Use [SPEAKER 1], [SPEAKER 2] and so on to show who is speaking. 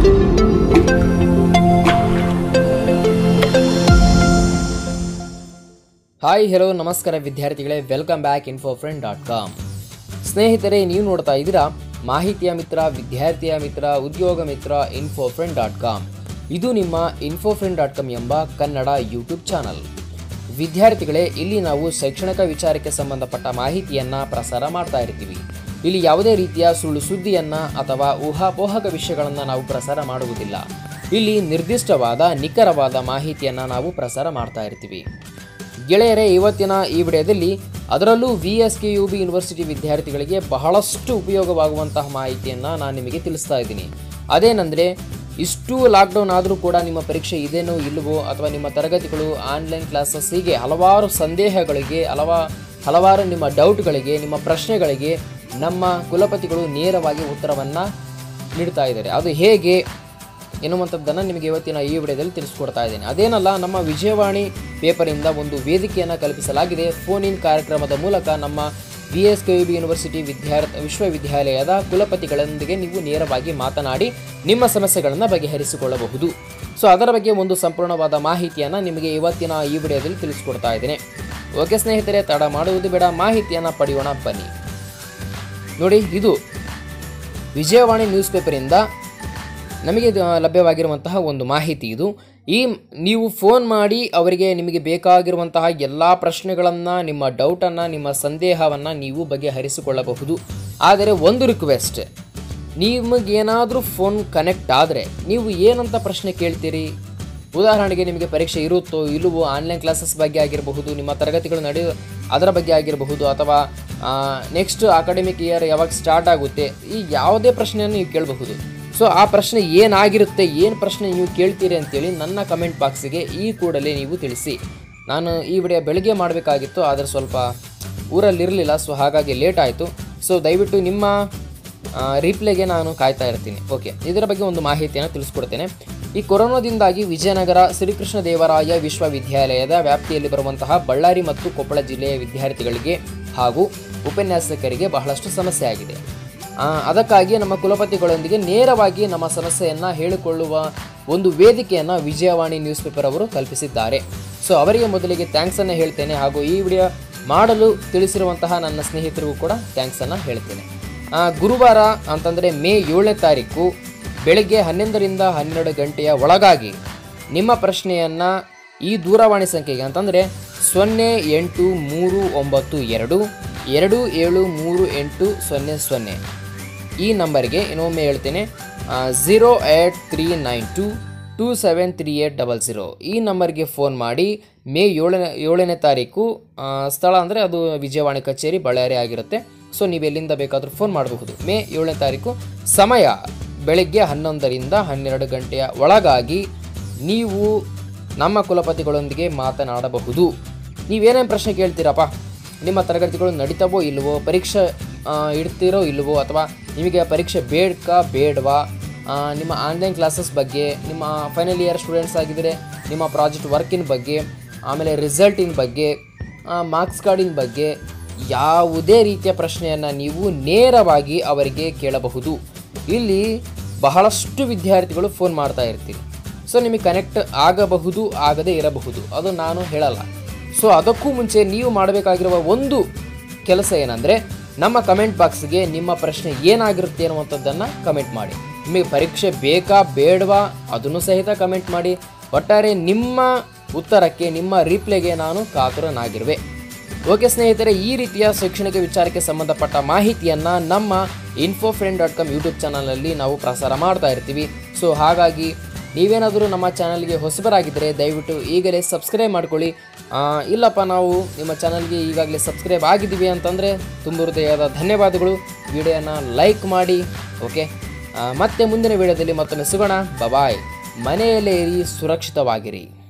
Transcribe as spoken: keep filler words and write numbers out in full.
[SPEAKER 1] Hi hello ನಮಸ್ಕಾರ ವಿದ್ಯಾರ್ಥಿಗಳೇ, welcome back info friend dot com. ಸ್ನೇಹಿತರೆ, ನೀವು ನೋಡ್ತಾ ಇದ್ದೀರಾ ಮಾಹಿತಿಯ ಮಿತ್ರ, ವಿದ್ಯಾರ್ಥಿಯ ಮಿತ್ರ, ಉದ್ಯೋಗ ಮಿತ್ರ ಇನ್ಫೋ ಫ್ರೆಂಡ್ ಡಾಟ್ ಕಾಮ್. ಇದು ನಿಮ್ಮ ಇನ್ಫೋ ಫ್ರೆಂಡ್ ಡಾಟ್ ಕಾಮ್ ಎಂಬ ಕನ್ನಡ ಯೂಟ್ಯೂಬ್ ಚಾನಲ್. ವಿದ್ಯಾರ್ಥಿಗಳೇ, ಇಲ್ಲಿ ನಾವು ಶೈಕ್ಷಣಿಕ ವಿಚಾರಕ್ಕೆ ಸಂಬಂಧಪಟ್ಟ ಮಾಹಿತಿಯನ್ನು ಪ್ರಸಾರ ಮಾಡ್ತಾ ಇರ್ತೀವಿ. ಇಲ್ಲಿ ಯಾವುದೇ ರೀತಿಯ ಸುಳ್ಳು ಸುದ್ದಿಯನ್ನು ಅಥವಾ ಊಹಾಪೋಹಕ ವಿಷಯಗಳನ್ನು ನಾವು ಪ್ರಸಾರ ಮಾಡುವುದಿಲ್ಲ. ಇಲ್ಲಿ ನಿರ್ದಿಷ್ಟವಾದ ನಿಖರವಾದ ಮಾಹಿತಿಯನ್ನು ನಾವು ಪ್ರಸಾರ ಮಾಡ್ತಾ ಇರ್ತೀವಿ. ಗೆಳೆಯರೇ, ಇವತ್ತಿನ ಈ ವಿಡಿಯೋದಲ್ಲಿ ಅದರಲ್ಲೂ V S K U B university ವಿದ್ಯಾರ್ಥಿಗಳಿಗೆ ಬಹಳಷ್ಟು ಉಪಯೋಗವಾಗುವಂತಹ ಮಾಹಿತಿಯನ್ನು ನಾನು ನಿಮಗೆ ತಿಳಿಸ್ತಾ ಇದ್ದೀನಿ. ಅದೇನೆಂದರೆ, ಇಷ್ಟು ಲಾಕ್ಡೌನ್ ಆದರೂ ಕೂಡ ನಿಮ್ಮ ಪರೀಕ್ಷೆ ಇದೇನೋ ಇಲ್ಲವೋ, ಅಥವಾ ನಿಮ್ಮ ತರಗತಿಗಳು ಆನ್ಲೈನ್ ಕ್ಲಾಸಸ್, ಹೀಗೆ ಹಲವಾರು ಸಂದೇಹಗಳಿಗೆ, ಹಲವಾ ಹಲವಾರು ನಿಮ್ಮ ಡೌಟ್ಗಳಿಗೆ, ನಿಮ್ಮ ಪ್ರಶ್ನೆಗಳಿಗೆ ನಮ್ಮ ಕುಲಪತಿಗಳು ನೇರವಾಗಿ ಉತ್ತರವನ್ನು ನೀಡ್ತಾ ಇದ್ದಾರೆ. ಅದು ಹೇಗೆ ಎನ್ನುವಂಥದ್ದನ್ನು ನಿಮಗೆ ಇವತ್ತಿನ ಈ ವಿಡಿಯೋದಲ್ಲಿ ತಿಳಿಸ್ಕೊಡ್ತಾ ಇದ್ದೇನೆ. ಅದೇನಲ್ಲ, ನಮ್ಮ ವಿಜಯವಾಣಿ ಪೇಪರಿಂದ ಒಂದು ವೇದಿಕೆಯನ್ನು ಕಲ್ಪಿಸಲಾಗಿದೆ. ಫೋನ್ ಇನ್ ಕಾರ್ಯಕ್ರಮದ ಮೂಲಕ ನಮ್ಮ V S K U B university ವಿದ್ಯಾರ್ಥಿ ವಿಶ್ವವಿದ್ಯಾಲಯದ ಕುಲಪತಿಗಳೊಂದಿಗೆ ನೀವು ನೇರವಾಗಿ ಮಾತನಾಡಿ ನಿಮ್ಮ ಸಮಸ್ಯೆಗಳನ್ನು ಬಗೆಹರಿಸಿಕೊಳ್ಳಬಹುದು. ಸೊ ಅದರ ಬಗ್ಗೆ ಒಂದು ಸಂಪೂರ್ಣವಾದ ಮಾಹಿತಿಯನ್ನು ನಿಮಗೆ ಇವತ್ತಿನ ಈ ವಿಡಿಯೋದಲ್ಲಿ ತಿಳಿಸ್ಕೊಡ್ತಾ ಇದ್ದೇನೆ. ಓಕೆ ಸ್ನೇಹಿತರೆ, ತಡ ಮಾಡುವುದು ಬೇಡ, ಮಾಹಿತಿಯನ್ನು ಪಡೆಯೋಣ ಬನ್ನಿ. ನೋಡಿ, ಇದು ವಿಜಯವಾಣಿ ನ್ಯೂಸ್ ಪೇಪರಿಂದ ನಮಗೆ ಲಭ್ಯವಾಗಿರುವಂತಹ ಒಂದು ಮಾಹಿತಿ ಇದು. ಈ ನೀವು ಫೋನ್ ಮಾಡಿ ಅವರಿಗೆ ನಿಮಗೆ ಬೇಕಾಗಿರುವಂತಹ ಎಲ್ಲ ಪ್ರಶ್ನೆಗಳನ್ನು, ನಿಮ್ಮ ಡೌಟನ್ನು, ನಿಮ್ಮ ಸಂದೇಹವನ್ನು ನೀವು ಬಗೆಹರಿಸಿಕೊಳ್ಳಬಹುದು. ಆದರೆ ಒಂದು ರಿಕ್ವೆಸ್ಟ್, ನಿಮಗೇನಾದರೂ ಫೋನ್ ಕನೆಕ್ಟ್ ಆದರೆ ನೀವು ಏನಂತ ಪ್ರಶ್ನೆ ಕೇಳ್ತೀರಿ? ಉದಾಹರಣೆಗೆ, ನಿಮಗೆ ಪರೀಕ್ಷೆ ಇರುತ್ತೋ ಇಲ್ಲವೋ, ಆನ್ಲೈನ್ ಕ್ಲಾಸಸ್ ಬಗ್ಗೆ ಆಗಿರಬಹುದು, ನಿಮ್ಮ ತರಗತಿಗಳು ನಡೆಯೋ ಅದರ ಬಗ್ಗೆ ಆಗಿರಬಹುದು, ಅಥವಾ ನೆಕ್ಸ್ಟ್ ಅಕಾಡೆಮಿಕ್ ಇಯರ್ ಯಾವಾಗ ಸ್ಟಾರ್ಟ್ ಆಗುತ್ತೆ, ಈ ಯಾವುದೇ ಪ್ರಶ್ನೆಯನ್ನು ನೀವು ಕೇಳಬಹುದು. ಸೊ ಆ ಪ್ರಶ್ನೆ ಏನಾಗಿರುತ್ತೆ, ಏನು ಪ್ರಶ್ನೆ ನೀವು ಕೇಳ್ತೀರಿ ಅಂತೇಳಿ ನನ್ನ ಕಮೆಂಟ್ ಬಾಕ್ಸಿಗೆ ಈ ಕೂಡಲೇ ನೀವು ತಿಳಿಸಿ. ನಾನು ಈ ವಿಡಿಯೋ ಬೆಳಗ್ಗೆ ಮಾಡಬೇಕಾಗಿತ್ತು, ಆದರೆ ಸ್ವಲ್ಪ ಊರಲ್ಲಿರಲಿಲ್ಲ, ಸೊ ಹಾಗಾಗಿ ಲೇಟ್ ಆಯಿತು. ಸೊ ದಯವಿಟ್ಟು ನಿಮ್ಮ ರಿಪ್ಲೈಗೆ ನಾನು ಕಾಯ್ತಾ ಇರ್ತೀನಿ. ಓಕೆ, ಇದರ ಬಗ್ಗೆ ಒಂದು ಮಾಹಿತಿಯನ್ನು ತಿಳಿಸ್ಕೊಡ್ತೇನೆ. ಈ ಕೊರೋನಾದಿಂದಾಗಿ ವಿಜಯನಗರ ಶ್ರೀಕೃಷ್ಣ ದೇವರಾಯ ವಿಶ್ವವಿದ್ಯಾಲಯದ ವ್ಯಾಪ್ತಿಯಲ್ಲಿ ಬರುವಂತಹ ಬಳ್ಳಾರಿ ಮತ್ತು ಕೊಪ್ಪಳ ಜಿಲ್ಲೆಯ ವಿದ್ಯಾರ್ಥಿಗಳಿಗೆ ಹಾಗೂ ಉಪನ್ಯಾಸಕರಿಗೆ ಬಹಳಷ್ಟು ಸಮಸ್ಯೆ ಆಗಿದೆ. ಅದಕ್ಕಾಗಿ ನಮ್ಮ ಕುಲಪತಿಗಳೊಂದಿಗೆ ನೇರವಾಗಿ ನಮ್ಮ ಸಮಸ್ಯೆಯನ್ನು ಹೇಳಿಕೊಳ್ಳುವ ಒಂದು ವೇದಿಕೆಯನ್ನು ವಿಜಯವಾಣಿ ನ್ಯೂಸ್ ಪೇಪರ್ ಅವರು ಕಲ್ಪಿಸಿದ್ದಾರೆ. ಸೊ ಅವರಿಗೆ ಮೊದಲಿಗೆ ಥ್ಯಾಂಕ್ಸನ್ನು ಹೇಳ್ತೇನೆ, ಹಾಗೂ ಈ ವಿಡಿಯೋ ಮಾಡಲು ತಿಳಿಸಿರುವಂತಹ ನನ್ನ ಸ್ನೇಹಿತರಿಗೂ ಕೂಡ ಥ್ಯಾಂಕ್ಸನ್ನು ಹೇಳ್ತೇನೆ. ಗುರುವಾರ ಅಂತಂದರೆ ಮೇ ಏಳನೇ ತಾರೀಕು ಬೆಳಗ್ಗೆ ಹನ್ನೊಂದರಿಂದ ಹನ್ನೆರಡು ಗಂಟೆಯ ಒಳಗಾಗಿ ನಿಮ್ಮ ಪ್ರಶ್ನೆಯನ್ನು ಈ ದೂರವಾಣಿ ಸಂಖ್ಯೆಗೆ, ಅಂತಂದರೆ ಸೊನ್ನೆ ಎಂಟು ಮೂರು ಒಂಬತ್ತು ಎರಡು ಎರಡು ಏಳು ಮೂರು ಎಂಟು ಸೊನ್ನೆ ಸೊನ್ನೆ ಈ ನಂಬರ್ಗೆ, ಇನ್ನೊಮ್ಮೆ ಹೇಳ್ತೇನೆ, zero eight three nine two two seven three eight double zero ಈ ನಂಬರ್ಗೆ ಫೋನ್ ಮಾಡಿ. ಮೇ ಏಳನೇ ಏಳನೇ ತಾರೀಕು ಸ್ಥಳ ಅಂದರೆ ಅದು ವಿಜಯವಾಣಿ ಕಚೇರಿ ಬಳ್ಳಾರಿ ಆಗಿರುತ್ತೆ. ಸೊ ನೀವು ಎಲ್ಲಿಂದ ಬೇಕಾದರೂ ಫೋನ್ ಮಾಡಬಹುದು. ಮೇ ಏಳನೇ ತಾರೀಕು ಸಮಯ ಬೆಳಗ್ಗೆ ಹನ್ನೊಂದರಿಂದ ಹನ್ನೆರಡು ಗಂಟೆಯ ಒಳಗಾಗಿ ನೀವು ನಮ್ಮ ಕುಲಪತಿಗಳೊಂದಿಗೆ ಮಾತನಾಡಬಹುದು. ನೀವೇನೇನು ಪ್ರಶ್ನೆ ಕೇಳ್ತೀರಪ್ಪ, ನಿಮ್ಮ ತರಗತಿಗಳು ನಡೀತಾವೋ ಇಲ್ಲವೋ, ಪರೀಕ್ಷೆ ಇಡ್ತೀರೋ ಇಲ್ಲವೋ, ಅಥವಾ ನಿಮಗೆ ಪರೀಕ್ಷೆ ಬೇಕಾ ಬೇಡವಾ, ನಿಮ್ಮ ಆನ್ಲೈನ್ ಕ್ಲಾಸಸ್ ಬಗ್ಗೆ, ನಿಮ್ಮ ಫೈನಲ್ ಇಯರ್ ಸ್ಟೂಡೆಂಟ್ಸ್ ಆಗಿದ್ದರೆ ನಿಮ್ಮ ಪ್ರಾಜೆಕ್ಟ್ ವರ್ಕಿನ ಬಗ್ಗೆ, ಆಮೇಲೆ ರಿಸಲ್ಟಿನ ಬಗ್ಗೆ, ಮಾರ್ಕ್ಸ್ ಕಾರ್ಡಿನ ಬಗ್ಗೆ, ಯಾವುದೇ ರೀತಿಯ ಪ್ರಶ್ನೆಯನ್ನು ನೀವು ನೇರವಾಗಿ ಅವರಿಗೆ ಕೇಳಬಹುದು. ಇಲ್ಲಿ ಬಹಳಷ್ಟು ವಿದ್ಯಾರ್ಥಿಗಳು ಫೋನ್ ಮಾಡ್ತಾ ಇರ್ತೀರಿ. ಸೊ ನಿಮಗೆ ಕನೆಕ್ಟ್ ಆಗಬಹುದು, ಆಗದೇ ಇರಬಹುದು, ಅದು ನಾನು ಹೇಳಲ್ಲ. ಸೊ ಅದಕ್ಕೂ ಮುಂಚೆ ನೀವು ಮಾಡಬೇಕಾಗಿರುವ ಒಂದು ಕೆಲಸ ಏನಂದರೆ, ನಮ್ಮ ಕಮೆಂಟ್ ಬಾಕ್ಸ್ಗೆ ನಿಮ್ಮ ಪ್ರಶ್ನೆ ಏನಾಗಿರುತ್ತೆ ಅನ್ನುವಂಥದ್ದನ್ನು ಕಮೆಂಟ್ ಮಾಡಿ. ನಿಮಗೆ ಪರೀಕ್ಷೆ ಬೇಕಾ ಬೇಡವಾ ಅದನ್ನು ಸಹಿತ ಕಮೆಂಟ್ ಮಾಡಿ. ಒಟ್ಟಾರೆ ನಿಮ್ಮ ಉತ್ತರಕ್ಕೆ, ನಿಮ್ಮ ರಿಪ್ಲೈಗೆ ನಾನು ಕಾತುರನಾಗಿರುವೆ. ಓಕೆ ಸ್ನೇಹಿತರೆ, ಈ ರೀತಿಯ ಶೈಕ್ಷಣಿಕ ವಿಚಾರಕ್ಕೆ ಸಂಬಂಧಪಟ್ಟ ಮಾಹಿತಿಯನ್ನು ನಮ್ಮ info friend dot com YouTube ಚಾನಲಲ್ಲಿ ನಾವು ಪ್ರಸಾರ ಮಾಡ್ತಾ ಇರ್ತೀವಿ. ಸೊ ಹಾಗಾಗಿ ನೀವೇನಾದರೂ ನಮ್ಮ ಚಾನಲ್ಗೆ ಹೊಸಬರಾಗಿದ್ದರೆ ದಯವಿಟ್ಟು ಈಗಲೇ ಸಬ್ಸ್ಕ್ರೈಬ್ ಮಾಡ್ಕೊಳ್ಳಿ. ಇಲ್ಲಪ್ಪ ನಾವು ನಿಮ್ಮ ಚಾನಲ್ಗೆ ಈಗಾಗಲೇ ಸಬ್ಸ್ಕ್ರೈಬ್ ಆಗಿದ್ದೀವಿ ಅಂತಂದರೆ ತುಂಬ ಹೃದಯದ ಧನ್ಯವಾದಗಳು. ವಿಡಿಯೋನ ಲೈಕ್ ಮಾಡಿ. ಓಕೆ, ಮತ್ತೆ ಮುಂದಿನ ವಿಡಿಯೋದಲ್ಲಿ ಮತ್ತೊಮ್ಮೆ ಸಿಗೋಣ. ಬಾಯ್. ಮನೆಯಲ್ಲೇ ಇರಿ, ಸುರಕ್ಷಿತವಾಗಿರಿ.